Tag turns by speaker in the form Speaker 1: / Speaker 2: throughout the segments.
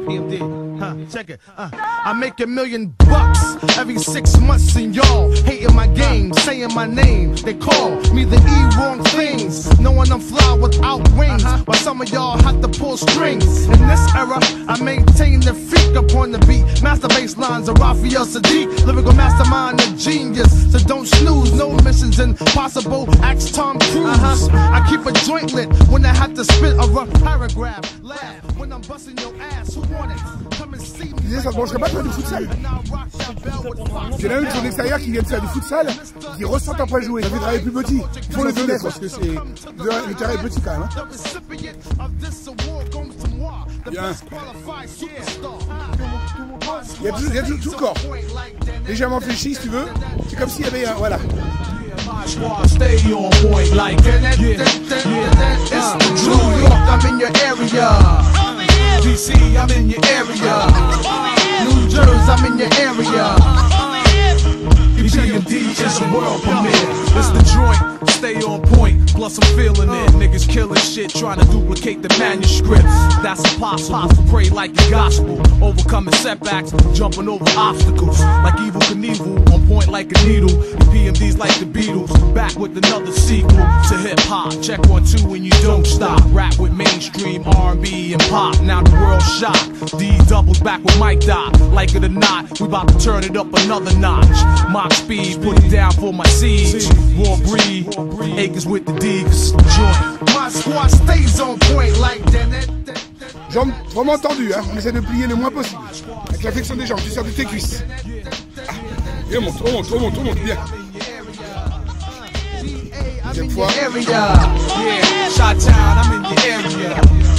Speaker 1: PMD, check it. I make $1 million every 6 months, and y'all hating my game, saying my name. They call me the wrong things, knowing I'm fly without wings. While some of y'all have to pull strings. In this era, I maintain the freak upon the beat. Master bass lines of Raphael Sadiq, lyrical mastermind, a genius. So don't snooze, no missions impossible. Ask Tom Cruise. I keep a joint lit when I have to spit a rough paragraph. Laugh when I'm busting your ass. Who want it? Come and see me.
Speaker 2: Ça te mangerait pas toi du futsal? Il y en a une de son extérieur qui vient de faire du futsal, qui ressentent après jouer. Ça fait travailler plus petit. Il faut le donner parce que c'est le terrain est petit quand même. Bien. Il y a tout le corps. Légèrement fléchi si tu veux. C'est comme s'il y avait un. Voilà.
Speaker 3: Stay on point like it's New York, I'm in your area. DC, I'm in your area. New Jersey, I'm in your area. EPMD is a world premiere. It's the joint, stay on point. Plus I'm feeling it. Niggas killing shit, trying to duplicate the manuscripts. That's impossible. Pray like the gospel. Overcoming setbacks, jumping over obstacles. Like Evil Knievel, on point like a needle. EPMD's like the Beatles, back with another sequel to hip hop. Check 1, 2 and you don't stop. Rap with mainstream R&B and pop. Now the world's shocked. D doubles back with Mike Dot. Like it or not, we about to turn it up another notch. Mock speed, put it down for my siege. War breed, acres with the D, cause joint. My squad stays on point like that.
Speaker 2: Jambes vraiment tendues, hein. On essaie de plier le moins possible. Avec la flexion des jambes, tu sors de tes cuisses. Et on monte, bien. Deuxième fois.
Speaker 3: Shot-town, I'm in your area.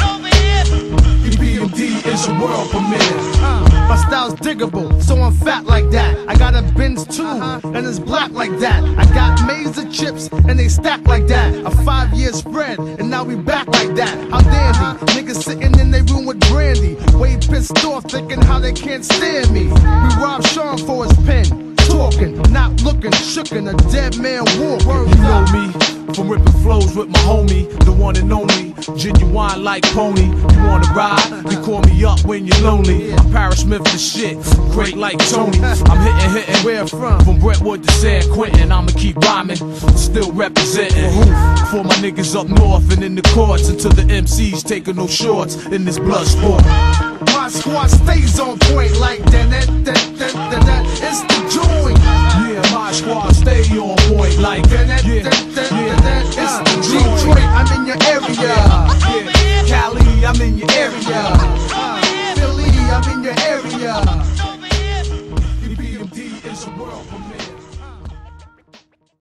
Speaker 3: EPMD is a world premiere.
Speaker 1: My style's diggable, so I'm fat like that. I got a Benz too, and it's black like that. I got maize of chips, and they stack like that. A 5-year spread, and now we back like that. How dandy, niggas sitting in their room with brandy. Way pissed off, thinking how they can't stand me. We robbed Sean for his pen. Talking, not looking, shookin', a dead man walk.
Speaker 3: You know me, from ripping flows with my homie, the one and only, genuine like Pony. You wanna ride? You call me up when you're lonely. I'm Paris Smith the shit, great like Tony. I'm hitting, where from? From Brentwood to San Quentin, I'ma keep rhyming, still representing. For my niggas up north and in the courts, until the MCs taking no shorts in this blood sport.
Speaker 1: My squad stays on point like that. It's the joint.
Speaker 3: Yeah, my squad stay on point like that.
Speaker 1: It's the Detroit, I'm in your area.
Speaker 3: Cali, I'm in your area.
Speaker 1: Philly, I'm in your area.
Speaker 3: EPMD is a world premiere.